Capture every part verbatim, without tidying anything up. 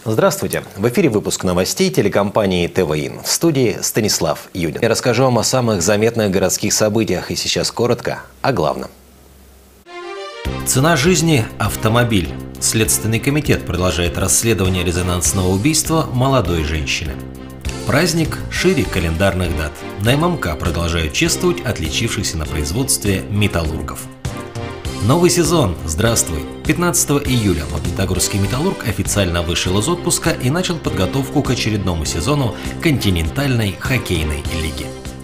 Здравствуйте! В эфире выпуск новостей телекомпании ТВИН. В студии Станислав Юдин. Я расскажу вам о самых заметных городских событиях и сейчас коротко о главном. Цена жизни – автомобиль. Следственный комитет продолжает расследование резонансного убийства молодой женщины. Праздник шире календарных дат. На ММК продолжают чествовать отличившихся на производстве металлургов. Новый сезон. Здравствуй! пятнадцатого июля Магнитогорский металлург официально вышел из отпуска и начал подготовку к очередному сезону континентальной хоккейной лиги.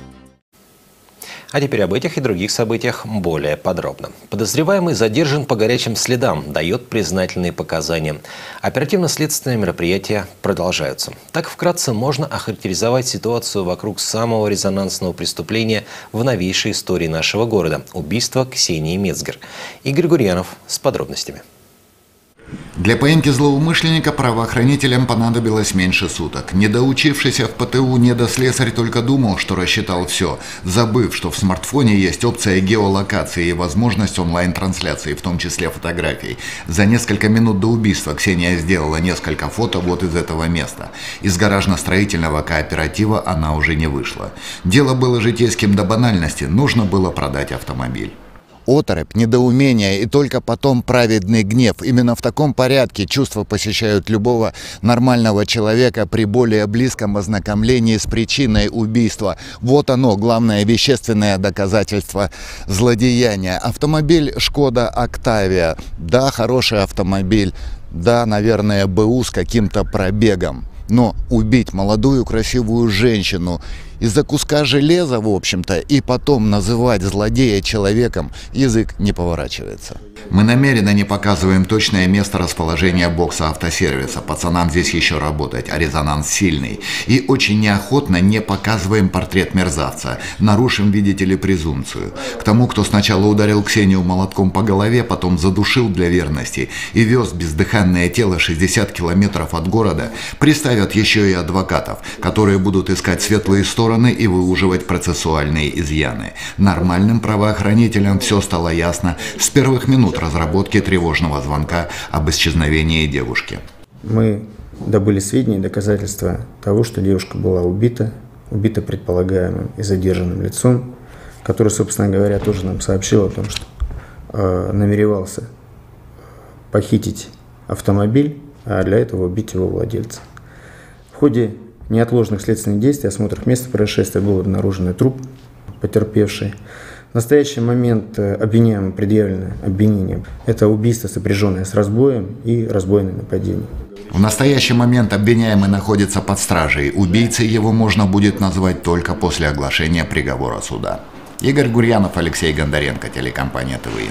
А теперь об этих и других событиях более подробно. Подозреваемый задержан по горячим следам, дает признательные показания. Оперативно-следственные мероприятия продолжаются. Так вкратце можно охарактеризовать ситуацию вокруг самого резонансного преступления в новейшей истории нашего города – убийства Ксении Мецгер. Игорь Гурьянов с подробностями. Для поимки злоумышленника правоохранителям понадобилось меньше суток. Недоучившийся в ПТУ недослесарь только думал, что рассчитал все, забыв, что в смартфоне есть опция геолокации и возможность онлайн-трансляции, в том числе фотографий. За несколько минут до убийства Ксения сделала несколько фото вот из этого места. Из гаражно-строительного кооператива она уже не вышла. Дело было житейским до банальности, нужно было продать автомобиль. Оторопь, недоумение и только потом праведный гнев. Именно в таком порядке чувства посещают любого нормального человека при более близком ознакомлении с причиной убийства. Вот оно, главное вещественное доказательство злодеяния. Автомобиль «Шкода Октавия». Да, хороший автомобиль. Да, наверное, БУ с каким-то пробегом. Но убить молодую красивую женщину из-за куска железа, в общем-то, и потом называть злодея человеком, язык не поворачивается. Мы намеренно не показываем точное место расположения бокса автосервиса. Пацанам здесь еще работать, а резонанс сильный. И очень неохотно не показываем портрет мерзавца. Нарушим, видите ли, презумпцию. К тому, кто сначала ударил Ксению молотком по голове, потом задушил для верности и вез бездыханное тело шестьдесят километров от города, приставят еще и адвокатов, которые будут искать светлые стороны и выуживать процессуальные изъяны. Нормальным правоохранителям все стало ясно с первых минут разработки тревожного звонка об исчезновении девушки. Мы добыли сведения и доказательства того, что девушка была убита, убита предполагаемым и задержанным лицом, который, собственно говоря, тоже нам сообщил о том, что э, намеревался похитить автомобиль, а для этого убить его владельца. В ходе неотложных следственных действий, осмотров места происшествия, был обнаружен труп потерпевшей. В настоящий момент обвиняемым предъявлено обвинение. Это убийство, сопряженное с разбоем и разбойное нападение. В настоящий момент обвиняемый находится под стражей. Убийцей его можно будет назвать только после оглашения приговора суда. Игорь Гурьянов, Алексей Гондаренко, телекомпания ТВИН.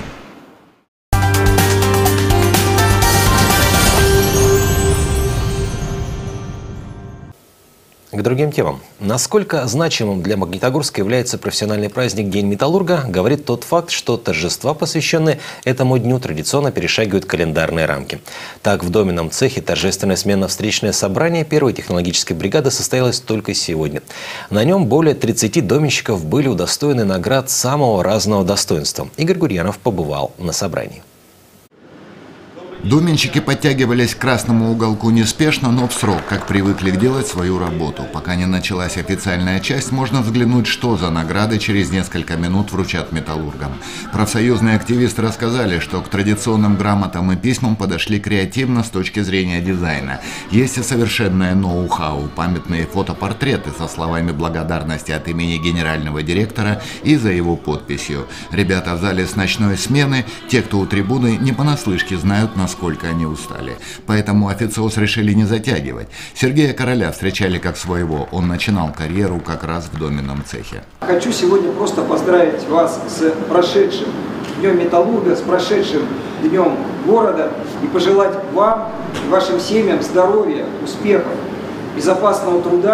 К другим темам. Насколько значимым для Магнитогорска является профессиональный праздник День металлурга, говорит тот факт, что торжества, посвященные этому дню, традиционно перешагивают календарные рамки. Так, в доменном цехе торжественное сменно-встречное собрание первой технологической бригады состоялось только сегодня. На нем более тридцати доменщиков были удостоены наград самого разного достоинства. Игорь Гурьянов побывал на собрании. Доменщики подтягивались к красному уголку неспешно, но в срок, как привыкли делать свою работу. Пока не началась официальная часть, можно взглянуть, что за награды через несколько минут вручат металлургам. Профсоюзные активисты рассказали, что к традиционным грамотам и письмам подошли креативно с точки зрения дизайна. Есть и совершенное ноу-хау, памятные фотопортреты со словами благодарности от имени генерального директора и за его подписью. Ребята в зале с ночной смены, те, кто у трибуны, не понаслышке знают, насколько сколько они устали. Поэтому официоз решили не затягивать. Сергея Короля встречали как своего. Он начинал карьеру как раз в доменном цехе. Хочу сегодня просто поздравить вас с прошедшим Днем металлурга, с прошедшим Днем города и пожелать вам и вашим семьям здоровья, успехов, безопасного труда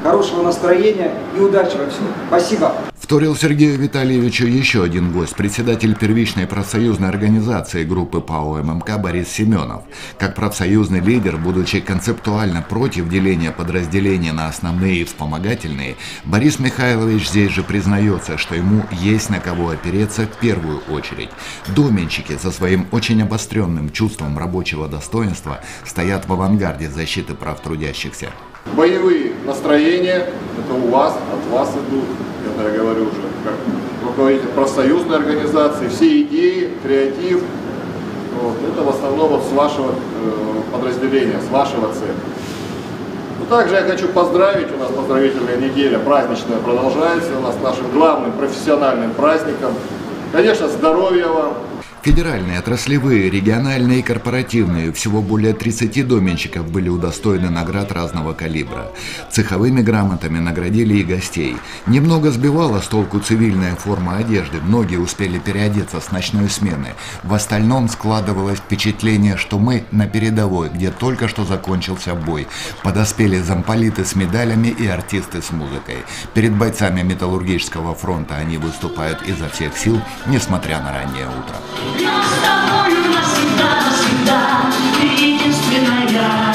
хорошего настроения и удачи во всем. Спасибо. Вторил Сергею Витальевичу еще один гость, председатель первичной профсоюзной организации группы ПАО ММК Борис Семенов. Как профсоюзный лидер, будучи концептуально против деления подразделений на основные и вспомогательные, Борис Михайлович здесь же признается, что ему есть на кого опереться в первую очередь. Доменщики со своим очень обостренным чувством рабочего достоинства стоят в авангарде защиты прав трудящихся. Боевые настроения, это у вас, от вас идут, это я говорю уже, как руководитель профсоюзной организации, все идеи, креатив, вот, это в основном вот с вашего э, подразделения, с вашего цеха. Но также я хочу поздравить, у нас поздравительная неделя праздничная продолжается, у нас нашим главным профессиональным праздником, конечно, здоровья вам. Федеральные, отраслевые, региональные и корпоративные, всего более тридцати доменщиков были удостоены наград разного калибра. Цеховыми грамотами наградили и гостей. Немного сбивала с толку цивильная форма одежды, многие успели переодеться с ночной смены. В остальном складывалось впечатление, что мы на передовой, где только что закончился бой. Подоспели замполиты с медалями и артисты с музыкой. Перед бойцами Металлургического фронта они выступают изо всех сил, несмотря на раннее утро. Днем с тобою навсегда, навсегда, ты единственная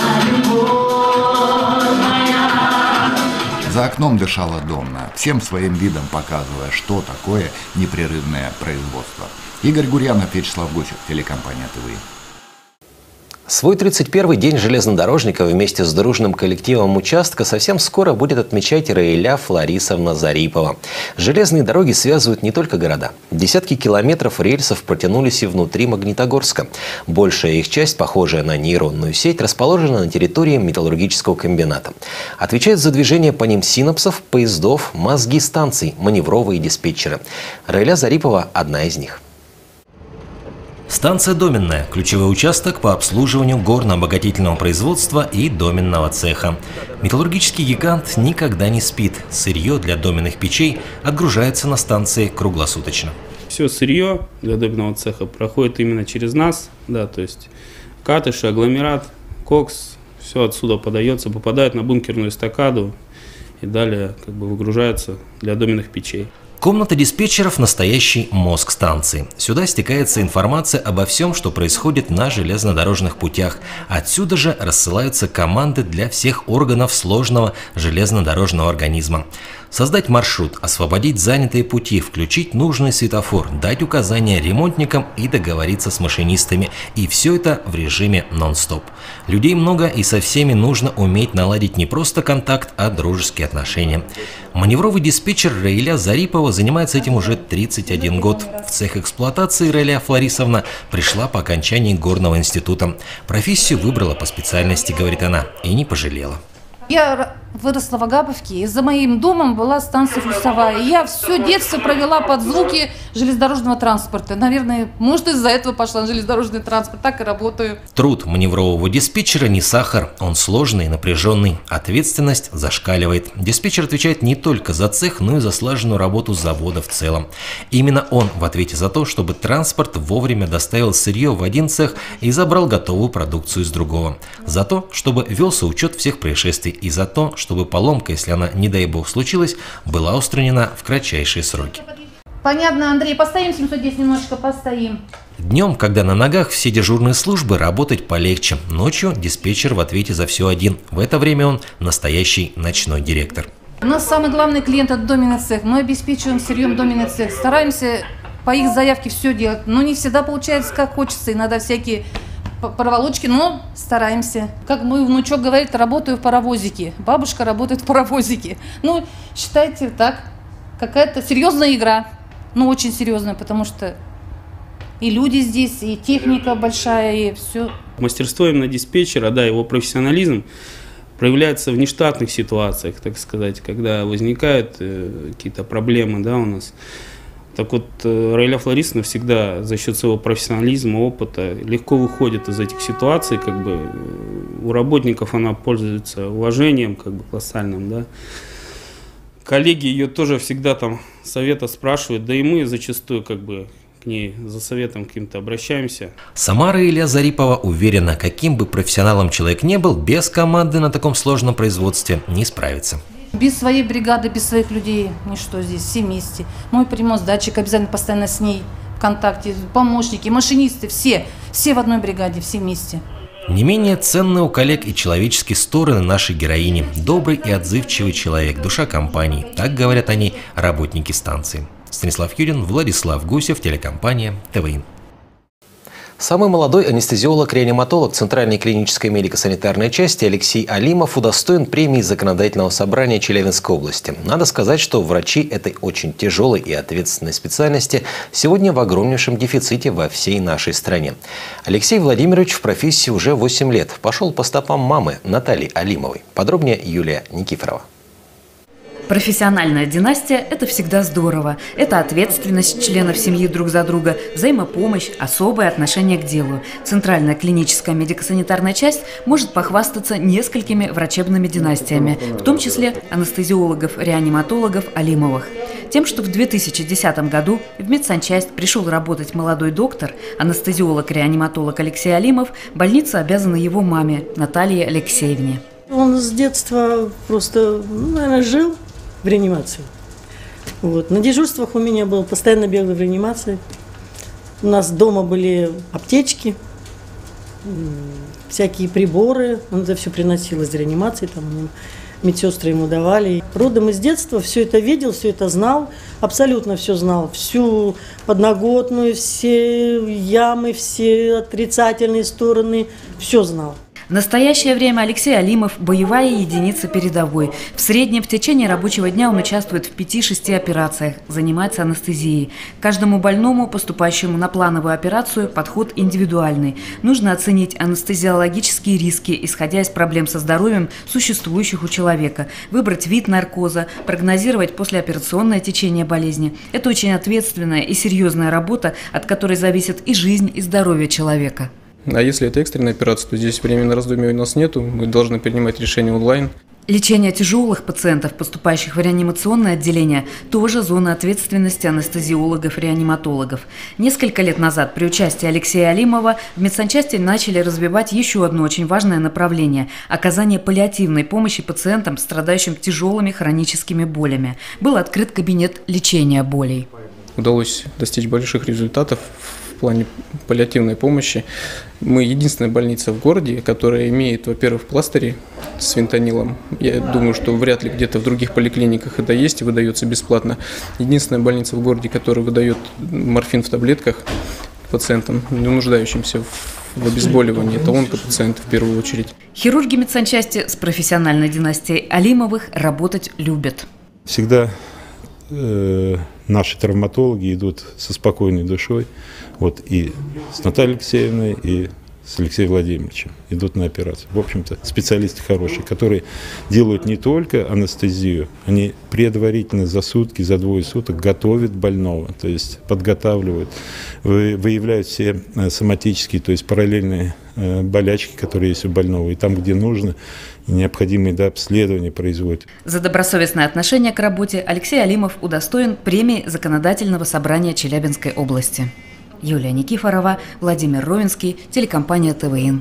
любовь моя. За окном дышало Домна, всем своим видом показывая, что такое непрерывное производство. Игорь Гурьянов, Вячеслав Гусев, телекомпания ТВ. Свой тридцать первый день железнодорожника вместе с дружным коллективом участка совсем скоро будет отмечать Раиля Фларисовна Зарипова. Железные дороги связывают не только города. Десятки километров рельсов протянулись и внутри Магнитогорска. Большая их часть, похожая на нейронную сеть, расположена на территории металлургического комбината. Отвечают за движение по ним синапсов, поездов, мозги станций, маневровые диспетчеры. Раиля Зарипова – одна из них. Станция Доменная – ключевой участок по обслуживанию горно-обогатительного производства и доменного цеха. Металлургический гигант никогда не спит. Сырье для доменных печей отгружается на станции круглосуточно. Все сырье для доменного цеха проходит именно через нас, да, то есть катыши, агломерат, кокс, все отсюда подается, попадает на бункерную эстакаду и далее как бы выгружается для доменных печей. Комната диспетчеров – настоящий мозг станции. Сюда стекается информация обо всем, что происходит на железнодорожных путях. Отсюда же рассылаются команды для всех органов сложного железнодорожного организма. Создать маршрут, освободить занятые пути, включить нужный светофор, дать указания ремонтникам и договориться с машинистами. И все это в режиме нон-стоп. Людей много, и со всеми нужно уметь наладить не просто контакт, а дружеские отношения. Маневровый диспетчер Раиля Зарипова занимается этим уже тридцать один год. В цех эксплуатации Раиля Фларисовна пришла по окончании горного института. Профессию выбрала по специальности, говорит она, и не пожалела. Я выросла в Агаповке, и за моим домом была станция Флюсовая. И я все детство провела под звуки железнодорожного транспорта. Наверное, может, из-за этого пошла на железнодорожный транспорт, так и работаю. Труд маневрового диспетчера не сахар, он сложный, напряженный. Ответственность зашкаливает. Диспетчер отвечает не только за цех, но и за слаженную работу завода в целом. Именно он в ответе за то, чтобы транспорт вовремя доставил сырье в один цех и забрал готовую продукцию из другого. За то, чтобы велся учет всех происшествий. И за то, чтобы поломка, если она, не дай бог, случилась, была устранена в кратчайшие сроки. Понятно, Андрей, постоим семьсот десять немножечко, постоим. Днем, когда на ногах все дежурные службы, работать полегче. Ночью диспетчер в ответе за все один. В это время он настоящий ночной директор. У нас самый главный клиент – это доменный цех. Мы обеспечиваем сырьем доменный цех. Стараемся по их заявке все делать. Но не всегда получается, как хочется. Иногда всякие проволочки, но стараемся. Как мой внучок говорит, работаю в паровозике. Бабушка работает в паровозике. Ну, считайте так, какая-то серьезная игра. Ну, очень серьезная, потому что и люди здесь, и техника большая, и все. Мастерство именно диспетчера, да, его профессионализм проявляется в нештатных ситуациях, так сказать, когда возникают э, какие-то проблемы, да, у нас. Так вот, Раиля Фларисовна всегда за счет своего профессионализма, опыта легко выходит из этих ситуаций, как бы у работников она пользуется уважением, как бы колоссальным, да. Коллеги ее тоже всегда там совета спрашивают, да и мы зачастую как бы к ней за советом каким-то обращаемся. Сама Раиля Зарипова уверена, каким бы профессионалом человек не был, без команды на таком сложном производстве не справится. Без своей бригады, без своих людей, ничто здесь, все вместе. Мой примос, датчик обязательно постоянно с ней в контакте, помощники, машинисты, все, все в одной бригаде, все вместе. Не менее ценны у коллег и человеческие стороны нашей героини. Добрый и отзывчивый человек, душа компании. Так говорят они работники станции. Станислав Юрин, Владислав Гусев, телекомпания ТВИ. Самый молодой анестезиолог-реаниматолог Центральной клинической медико-санитарной части Алексей Алимов удостоен премии Законодательного собрания Челябинской области. Надо сказать, что врачи этой очень тяжелой и ответственной специальности сегодня в огромнейшем дефиците во всей нашей стране. Алексей Владимирович в профессии уже восемь лет. Пошел по стопам мамы Натальи Алимовой. Подробнее Юлия Никифорова. Профессиональная династия – это всегда здорово. Это ответственность членов семьи друг за друга, взаимопомощь, особое отношение к делу. Центральная клиническая медико-санитарная часть может похвастаться несколькими врачебными династиями, в том числе анестезиологов-реаниматологов Алимовых. Тем, что в две тысячи десятом году в медсанчасть пришел работать молодой доктор, анестезиолог-реаниматолог Алексей Алимов, больница обязана его маме Наталье Алексеевне. Он с детства просто, ну, наверное, жил в реанимации. Вот. На дежурствах у меня был, постоянно бегал в реанимации. У нас дома были аптечки, всякие приборы. Он это все приносил из реанимации, там медсестры ему давали. Родом из детства все это видел, все это знал, абсолютно все знал. Всю подноготную, все ямы, все отрицательные стороны, все знал. В настоящее время Алексей Алимов – боевая единица передовой. В среднем в течение рабочего дня он участвует в пяти-шести операциях, занимается анестезией. Каждому больному, поступающему на плановую операцию, подход индивидуальный. Нужно оценить анестезиологические риски, исходя из проблем со здоровьем, существующих у человека, выбрать вид наркоза, прогнозировать послеоперационное течение болезни. Это очень ответственная и серьезная работа, от которой зависит и жизнь, и здоровье человека. А если это экстренная операция, то здесь времени на раздумье у нас нету, мы должны принимать решение онлайн. Лечение тяжелых пациентов, поступающих в реанимационное отделение, тоже зона ответственности анестезиологов-реаниматологов. Несколько лет назад при участии Алексея Алимова в медсанчасти начали развивать еще одно очень важное направление – оказание паллиативной помощи пациентам, страдающим тяжелыми хроническими болями. Был открыт кабинет лечения болей. Удалось достичь больших результатов в плане паллиативной помощи. Мы единственная больница в городе, которая имеет, во-первых, пластыри с фентанилом. Я думаю, что вряд ли где-то в других поликлиниках это есть и выдается бесплатно. Единственная больница в городе, которая выдает морфин в таблетках пациентам, не нуждающимся в обезболивании. Это онкопациенты в первую очередь. Хирурги медсанчасти с профессиональной династией Алимовых работать любят. Всегда э, наши травматологи идут со спокойной душой. Вот и с Натальей Алексеевной, и с Алексеем Владимировичем идут на операцию. В общем-то, специалисты хорошие, которые делают не только анестезию, они предварительно за сутки, за двое суток готовят больного, то есть подготавливают, выявляют все соматические, то есть параллельные болячки, которые есть у больного, и там, где нужно, необходимые до обследования производят. За добросовестное отношение к работе Алексей Алимов удостоен премии Законодательного собрания Челябинской области. Юлия Никифорова, Владимир Ровенский, телекомпания ТВИ.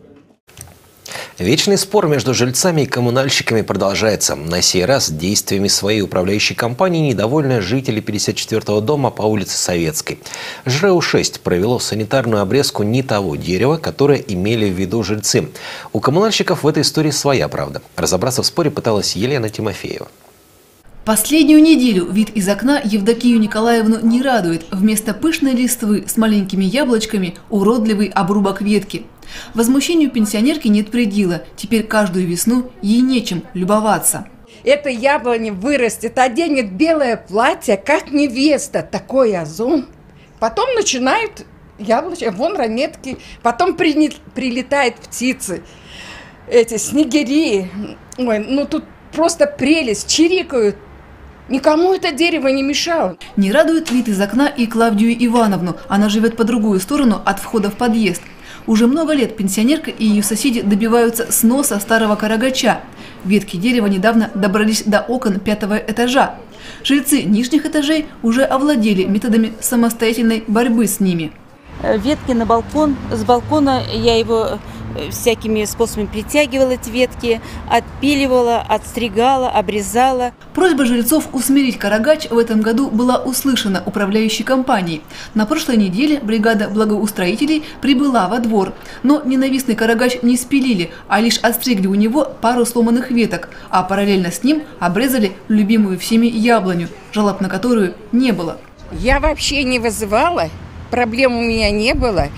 Вечный спор между жильцами и коммунальщиками продолжается. На сей раз действиями своей управляющей компании недовольны жители пятьдесят четвёртого дома по улице Советской. ЖРЭУ шесть провело санитарную обрезку не того дерева, которое имели в виду жильцы. У коммунальщиков в этой истории своя правда. Разобраться в споре пыталась Елена Тимофеева. Последнюю неделю вид из окна Евдокию Николаевну не радует. Вместо пышной листвы с маленькими яблочками уродливый обрубок ветки. Возмущению пенсионерки нет предела. Теперь каждую весну ей нечем любоваться. Это яблоня вырастет, оденет белое платье, как невеста. Такой озон. Потом начинают яблочки, вон ранетки. Потом при, прилетают птицы, эти снегири. Ой, ну тут просто прелесть, чирикают. Никому это дерево не мешало. Не радует вид из окна и Клавдию Ивановну. Она живет по другую сторону от входа в подъезд. Уже много лет пенсионерка и ее соседи добиваются сноса старого карагача. Ветки дерева недавно добрались до окон пятого этажа. Жильцы нижних этажей уже овладели методами самостоятельной борьбы с ними. ветки на балкон. С балкона я его всякими способами притягивала, эти ветки, отпиливала, отстригала, обрезала. Просьба жильцов усмирить карагач в этом году была услышана управляющей компанией. На прошлой неделе бригада благоустроителей прибыла во двор, но ненавистный карагач не спилили, а лишь отстригли у него пару сломанных веток, а параллельно с ним обрезали любимую всеми яблоню, жалоб на которую не было. Я вообще не вызывала, проблем у меня не было.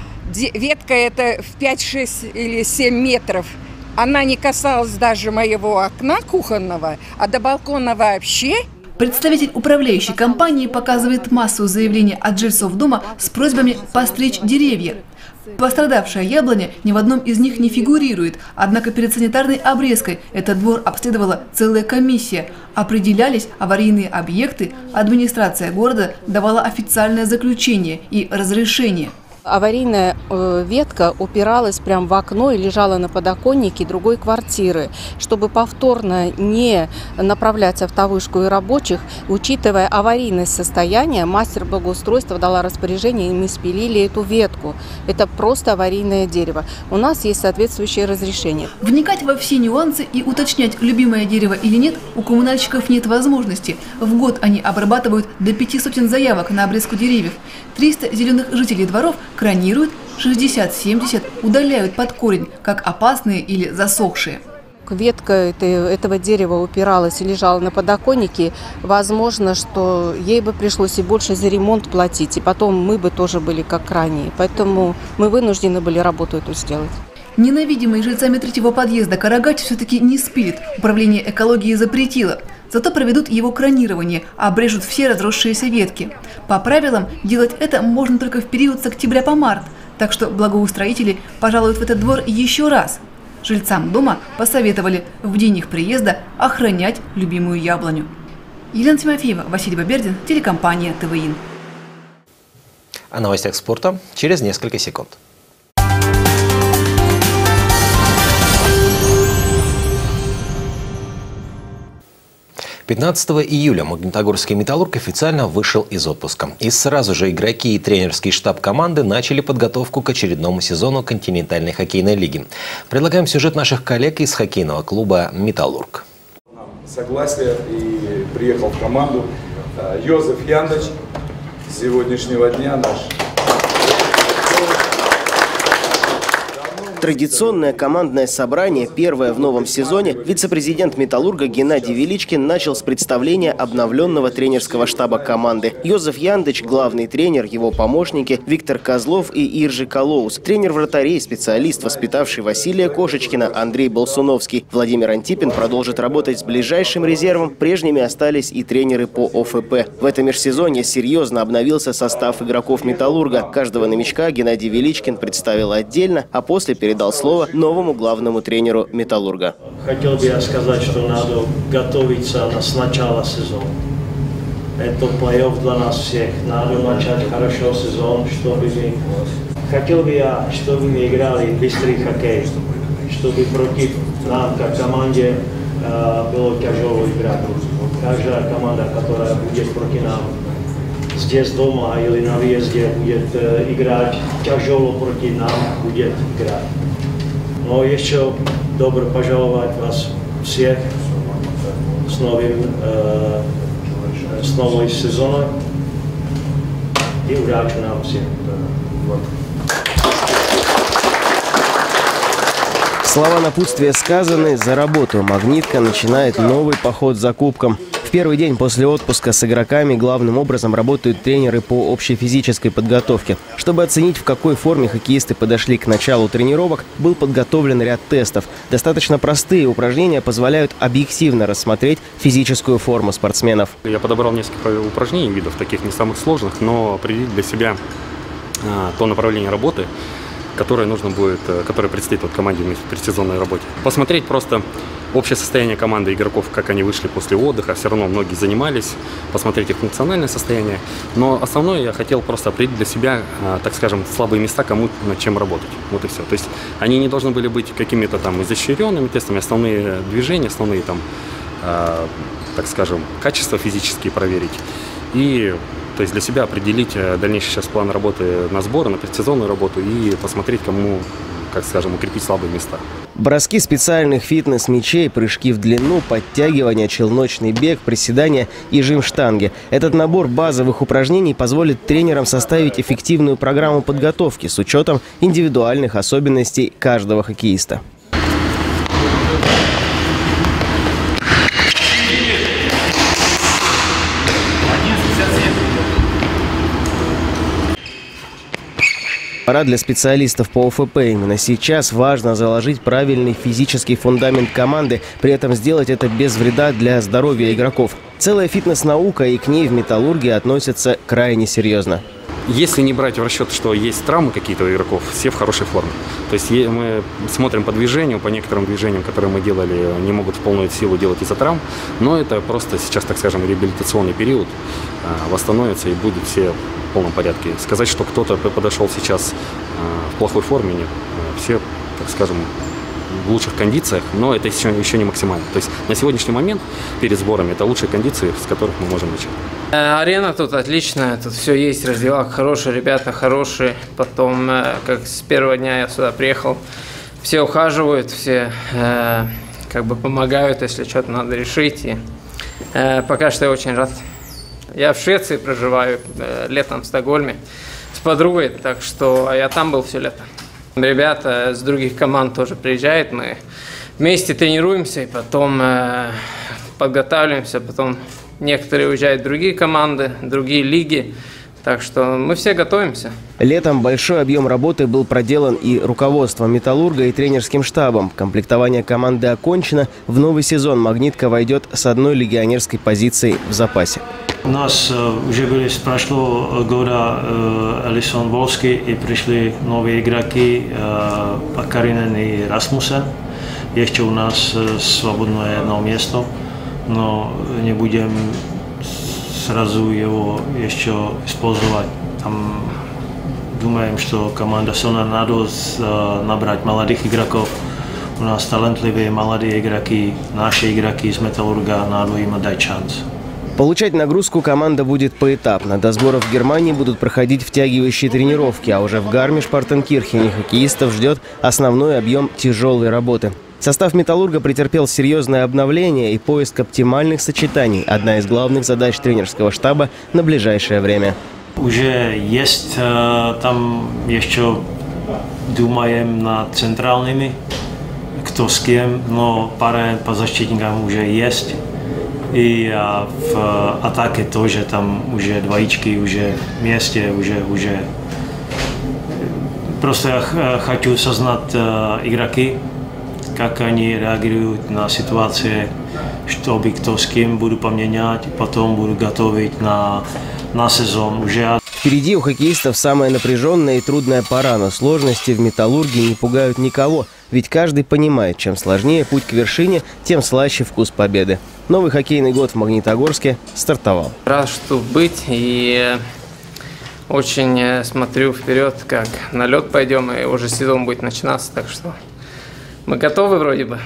Ветка это в пять-шесть или семь метров. Она не касалась даже моего окна кухонного, а до балкона вообще. Представитель управляющей компании показывает массу заявлений от жильцов дома с просьбами постричь деревья. Пострадавшая яблоня ни в одном из них не фигурирует, однако перед санитарной обрезкой этот двор обследовала целая комиссия. Определялись аварийные объекты, администрация города давала официальное заключение и разрешение. Аварийная э, ветка упиралась прямо в окно и лежала на подоконнике другой квартиры. Чтобы повторно не направлять автовышку и рабочих, учитывая аварийность состояния, мастер благоустройства дала распоряжение, и мы спилили эту ветку. Это просто аварийное дерево. У нас есть соответствующее разрешение. Вникать во все нюансы и уточнять, любимое дерево или нет, у коммунальщиков нет возможности. В год они обрабатывают до пяти сотен заявок на обрезку деревьев. триста зеленых жителей дворов кранируют, шестьдесят-семьдесят удаляют под корень, как опасные или засохшие. Ветка этого дерева упиралась и лежала на подоконнике. Возможно, что ей бы пришлось и больше за ремонт платить, и потом мы бы тоже были как ранее. Поэтому мы вынуждены были работу эту сделать. Ненавидимый жильцами третьего подъезда карагач все-таки не спилит. Управление экологии запретило. Зато проведут его кронирование, обрежут все разросшиеся ветки. По правилам, делать это можно только в период с октября по март, так что благоустроители пожалуют в этот двор еще раз. Жильцам дома посоветовали в день их приезда охранять любимую яблоню. Елена Тимофеева, Василий Бабердин, телекомпания ТВИН. О новостях спорта через несколько секунд. пятнадцатого июля Магнитогорский «Металлург» официально вышел из отпуска. И сразу же игроки и тренерский штаб команды начали подготовку к очередному сезону континентальной хоккейной лиги. Предлагаем сюжет наших коллег из хоккейного клуба «Металлург». Согласие и приехал в команду Йозеф Яндыч. С сегодняшнего дня наш... Традиционное командное собрание, первое в новом сезоне, вице-президент «Металлурга» Геннадий Величкин начал с представления обновленного тренерского штаба команды. Йозеф Яндыч, главный тренер, его помощники Виктор Козлов и Иржи Калоус, тренер вратарей, специалист, воспитавший Василия Кошечкина, Андрей Болсуновский. Владимир Антипин продолжит работать с ближайшим резервом, прежними остались и тренеры по ОФП. В этом межсезонье серьезно обновился состав игроков «Металлурга». Каждого новичка Геннадий Величкин представил отдельно, а после передал слово новому главному тренеру «Металлурга». Хотел бы я сказать, что надо готовиться с начала сезона. Это плей-офф для нас всех. Надо начать хорошо сезон, чтобы мы... Хотел бы я, чтобы мы играли быстрый хоккей, чтобы против нам, как команде, было тяжело играть. Каждая команда, которая будет против нас здесь дома или на въезде будет э, играть, тяжело против нас будет играть. Но еще добро пожаловать вас всех с новым, э, с новым сезоном и удачи нам всем. Слова напутствия сказаны, за работу «Магнитка» начинает новый поход за кубком. В первый день после отпуска с игроками главным образом работают тренеры по общей физической подготовке. Чтобы оценить, в какой форме хоккеисты подошли к началу тренировок, был подготовлен ряд тестов. Достаточно простые упражнения позволяют объективно рассмотреть физическую форму спортсменов. Я подобрал несколько упражнений, видов таких не самых сложных, но определить для себя а, то направление работы, которое нужно будет, которое предстоит вот команде в предсезонной работе. Посмотреть просто общее состояние команды игроков, как они вышли после отдыха, все равно многие занимались, посмотреть их функциональное состояние. Но основное я хотел просто определить для себя, так скажем, слабые места, кому над чем работать. Вот и все. То есть они не должны были быть какими-то там изощренными тестами, основные движения, основные там, так скажем, качества физические проверить. И То есть для себя определить дальнейший сейчас план работы на сборы, на предсезонную работу и посмотреть, кому, как скажем, укрепить слабые места. Броски специальных фитнес-мячей, прыжки в длину, подтягивания, челночный бег, приседания и жим штанги. Этот набор базовых упражнений позволит тренерам составить эффективную программу подготовки с учетом индивидуальных особенностей каждого хоккеиста. Пора для специалистов по ОФП. Именно сейчас важно заложить правильный физический фундамент команды, при этом сделать это без вреда для здоровья игроков. Целая фитнес-наука, и к ней в «Металлурге» относятся крайне серьезно. Если не брать в расчет, что есть травмы какие-то у игроков, все в хорошей форме. То есть мы смотрим по движению, по некоторым движениям, которые мы делали, не могут в полную силу делать из-за травм. Но это просто сейчас, так скажем, реабилитационный период, восстановится и будет все в полном порядке. Сказать, что кто-то подошел сейчас в плохой форме, нет. Все, так скажем, в лучших кондициях, но это еще, еще не максимально. То есть на сегодняшний момент перед сборами это лучшие кондиции, с которых мы можем начать. Арена тут отличная, тут все есть, раздевалка хорошие, ребята хорошие. Потом, как с первого дня я сюда приехал, все ухаживают, все э, как бы помогают, если что-то надо решить. И, э, пока что я очень рад. Я в Швеции проживаю, э, летом в Стокгольме с подругой, так что я там был все лето. Ребята с других команд тоже приезжают, мы вместе тренируемся и потом э, подготавливаемся, потом некоторые уезжают в другие команды, другие лиги, так что мы все готовимся. Летом большой объем работы был проделан и руководством «Металлурга», и тренерским штабом. Комплектование команды окончено. В новый сезон «Магнитка» войдет с одной легионерской позицией в запасе. У нас э, уже были с прошлого года э, Элисон Волский, и пришли новые игроки э, Каринен и Расмусен. Еще у нас э, свободное одно место, но не будем сразу его еще использовать. Там думаем, что команда Сона надо э, набрать молодых игроков. У нас талантливые молодые игроки, наши игроки из «Металлурга», надо им дать шанс. Получать нагрузку команда будет поэтапно. До сборов в Германии будут проходить втягивающие тренировки, а уже в Гармиш-Партенкирхене хоккеистов ждет основной объем тяжелой работы. Состав «Металлурга» претерпел серьезное обновление и поиск оптимальных сочетаний – одна из главных задач тренерского штаба на ближайшее время. Уже есть э, там еще думаем над центральными, кто с кем, но пара по защитникам уже есть. И а, в атаке тоже там уже двоички, уже вместе, уже, уже. Просто я хочу сознать э, игроки, как они реагируют на ситуации, чтобы кто с кем буду поменять, потом буду готовить на, на сезон уже. Впереди у хоккеистов самая напряженная и трудная пора, но сложности в «Металлурге» не пугают никого, ведь каждый понимает, чем сложнее путь к вершине, тем слаще вкус победы. Новый хоккейный год в Магнитогорске стартовал. Рад, что быть, и очень смотрю вперед, как на лед пойдем, и уже сезон будет начинаться, так что мы готовы вроде бы.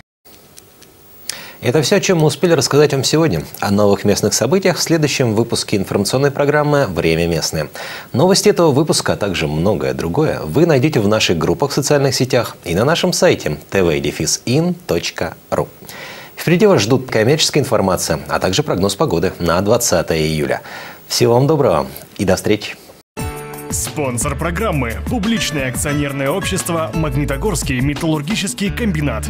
Это все, о чем мы успели рассказать вам сегодня. О новых местных событиях в следующем выпуске информационной программы «Время местное». Новости этого выпуска, а также многое другое вы найдете в наших группах в социальных сетях и на нашем сайте ти ви дефис ин точка ру. Впереди вас ждут коммерческая информация, а также прогноз погоды на двадцатое июля. Всего вам доброго и до встречи! Спонсор программы – публичное акционерное общество «Магнитогорский металлургический комбинат».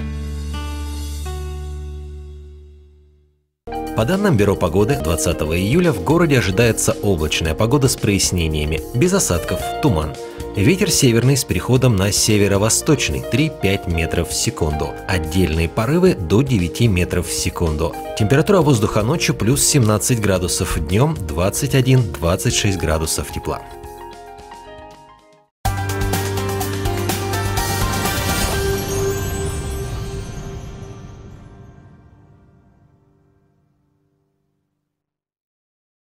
По данным Бюро погоды, двадцатого июля в городе ожидается облачная погода с прояснениями, без осадков, туман. Ветер северный с переходом на северо-восточный три-пять метров в секунду. Отдельные порывы до девяти метров в секунду. Температура воздуха ночью плюс семнадцать градусов, днем двадцать один - двадцать шесть градусов тепла.